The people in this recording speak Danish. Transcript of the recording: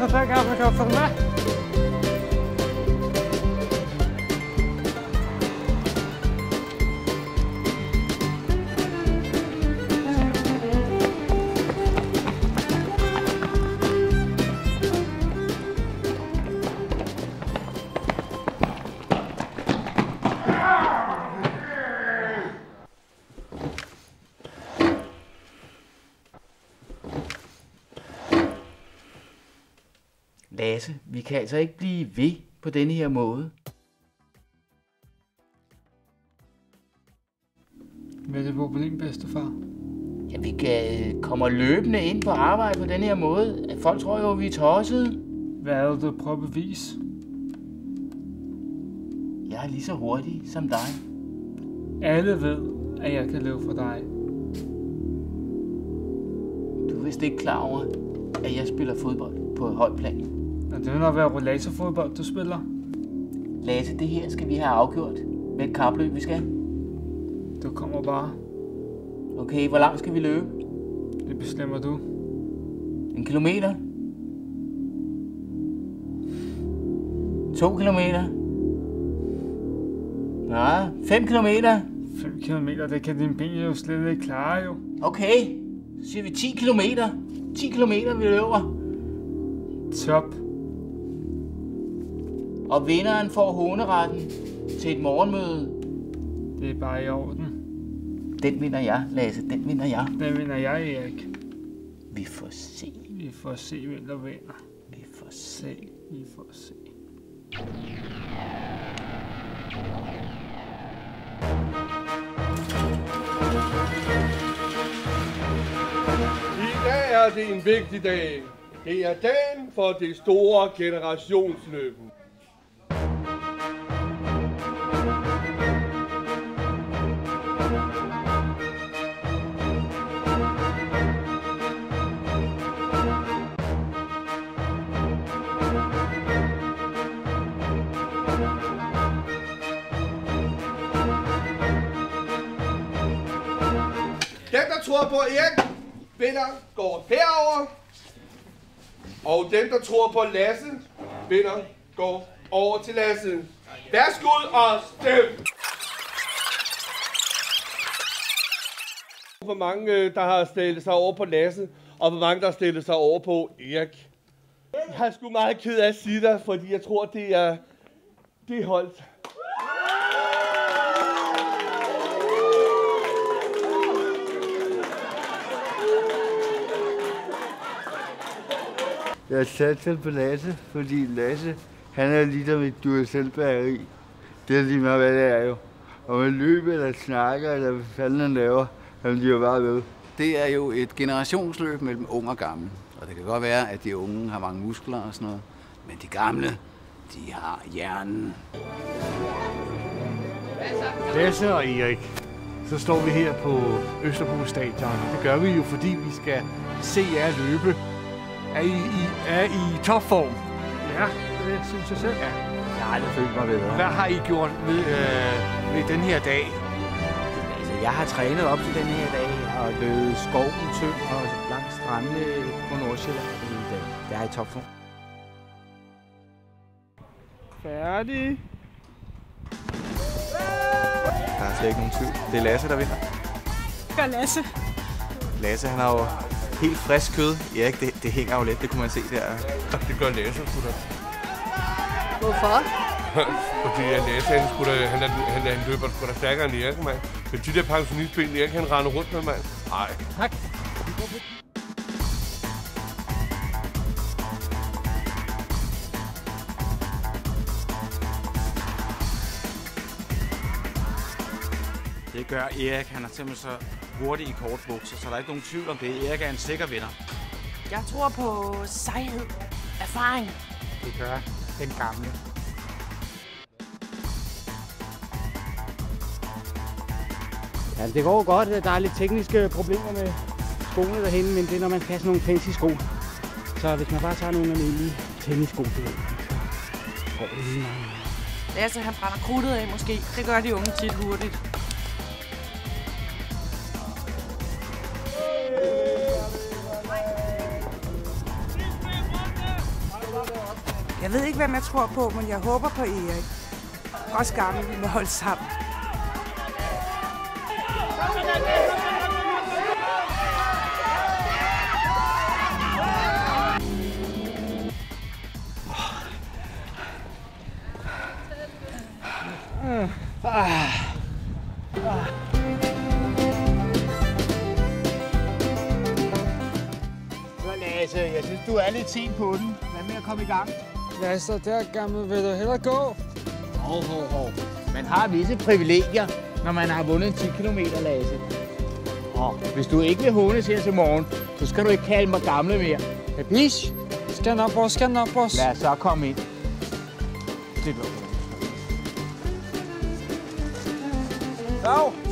der kan man få med. Lasse, vi kan altså ikke blive ved på denne her måde. Hvad er det problem, bedstefar? Ja, vi kan komme løbende ind på arbejde på denne her måde. Folk tror jo, vi er tossede. Hvad er det, du prøver at bevise? Jeg er lige så hurtig som dig. Alle ved, at jeg kan løbe for dig. Du er vist ikke klar over, at jeg spiller fodbold på højt plan. Og det vil nok være rollatorfodbold, du spiller. Lasse, det her skal vi have afgjort med et kapløb, vi skal. Du kommer bare. Okay, hvor langt skal vi løbe? Det bestemmer du. 1 kilometer? 2 kilometer? Nej, 5 kilometer? 5 kilometer, det kan dine ben jo slet ikke klare jo. Okay, så siger vi 10 kilometer. 10 kilometer, vi løber. Top. Og vinderen får håneretten til et morgenmøde. Det er bare i orden. Den vinder jeg, Lasse. Den vinder jeg. Den vinder jeg, Erik. Vi får se. Vi får se, hvem der vinder. Vi får se. Vi får se. I dag er det en vigtig dag. Det er dagen for det store generationsløb. Den, der tror på Erik, vinder går herover. Og dem, der tror på Lasse, vinder går over til Lasse. Værsgo og stem! Hvor mange, der har stillet sig over på Lasse, og hvor mange, der har stillet sig over på Erik. Jeg er sgu meget ked af at sige det, fordi jeg tror, det er holdt. Jeg satte på Lasse, fordi Lasse, han er ligesom et Duracell-batteri. Det er lige meget, hvad det er jo. Og man løber eller snakker, eller hvad fanden han laver, han bliver bare ved. Det er jo et generationsløb mellem ung og gammel. Og det kan godt være, at de unge har mange muskler og sådan noget. Men de gamle, de har hjernen. Lasse og Erik, så står vi her på Østerbro Stadion. Det gør vi jo, fordi vi skal se jer løbe. Er I topform? Ja, det synes jeg selv. Ja. Jeg har aldrig følt mig bedre. Hvad har I gjort ved den her dag? Altså, jeg har trænet op til den her dag og løbet skoven tynd og langs strandene på Nordsjælland. Det er i topform. Færdig. Der er slet ikke nogen tvivl. Det er Lasse, der vinder. Gør Lasse. Lasse, han har jo helt frisk kød. Erik, det hænger jo lidt, det kunne man se der. Det gør Lasse, sgu da. Hvorfor? Fordi Lasse, han løber sgu da stærkere end Erik, mand. Men de der pensionistben, Erik, han render rundt med, mand. Nej. Tak. Det gør Erik. Han er simpelthen så hurtig i kortbukser, så der er ikke nogen tvivl om det. Erik er en sikker vinder. Jeg tror på sejhed. Erfaring. Det gør den gamle. Ja, det går godt. Der er lidt tekniske problemer med skoene derhen, men det er, når man skal have sådan nogle fancy sko. Så hvis man bare tager nogle almindelige tennissko, så går det lige meget. Lasse, han brænder krudtet af måske. Det gør de unge tit hurtigt. Jeg ved ikke, hvem jeg tror på, men jeg håber på Erik. Også gammel, vi må holde sammen. Lasse, jeg synes, du er lidt sent på den. Hvad med at komme i gang? Lasse, der gammel vil du hellere gå? Hov. Man har visse privilegier, når man har vundet 10 km, Lasse. Og hvis du ikke vil hånes her til morgen, så skal du ikke kalde mig gamle mere. Kapish? Skal nok, boss. Lad os så komme ind. Det går. Dag!